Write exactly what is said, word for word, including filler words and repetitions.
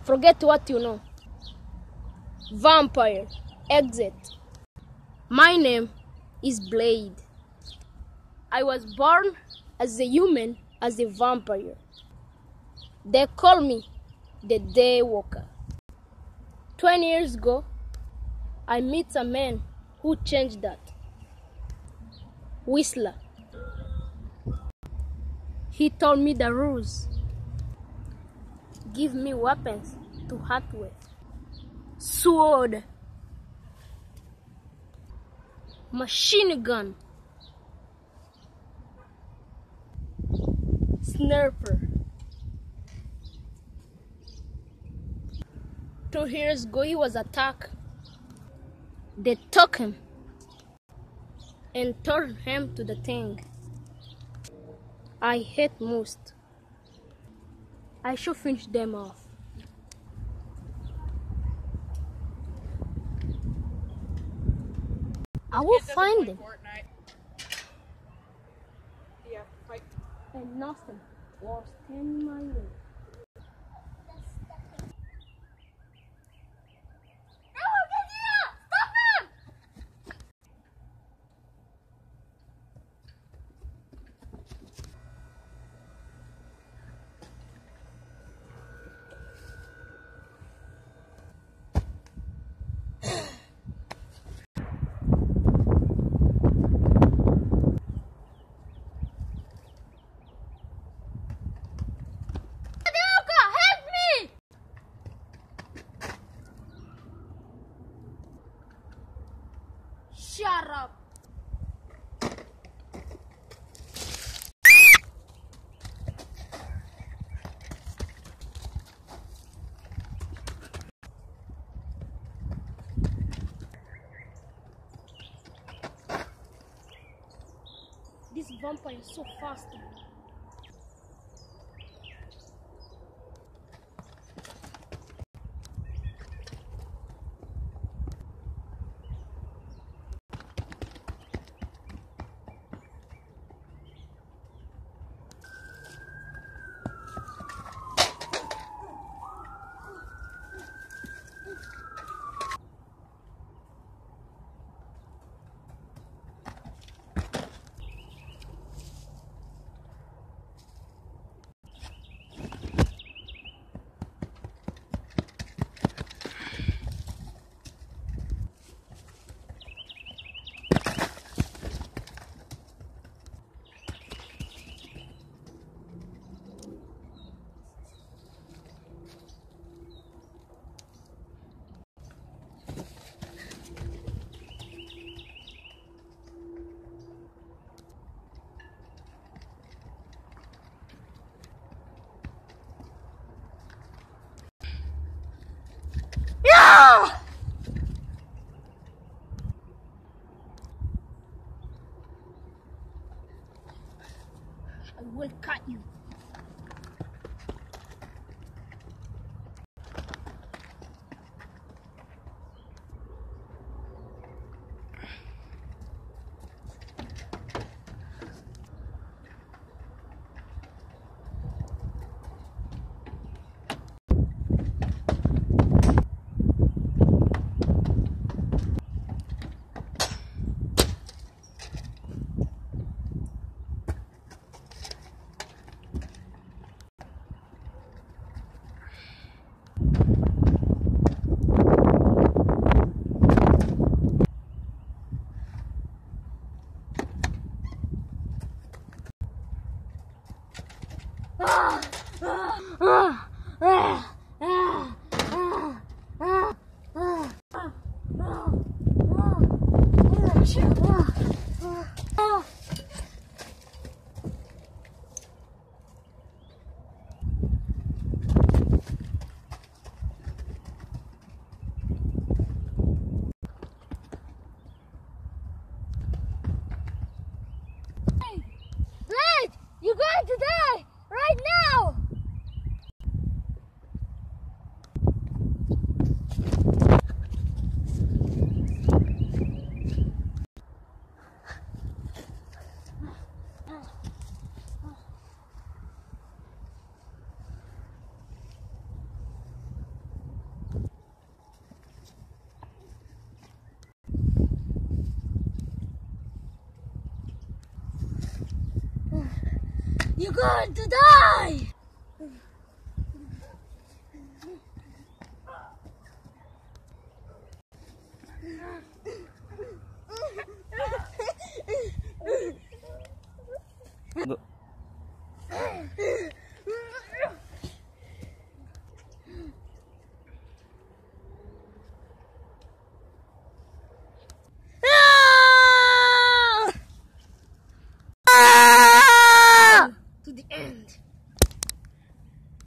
Forget what you know. Vampire. Exit. My name is Blade. I was born as a human, as a vampire. They call me the Daywalker. Twenty years ago, I met a man who changed that. Whistler. He told me the rules. Give me weapons to hunt with. Sword. Machine gun. Sniper. Two years ago he was attacked. They took him and turned him to the thing I hate most. I should finish them off. I will find them. You have to fight. And nothing will stand in my way. Shut up! This vampire is so fast. You're going to die!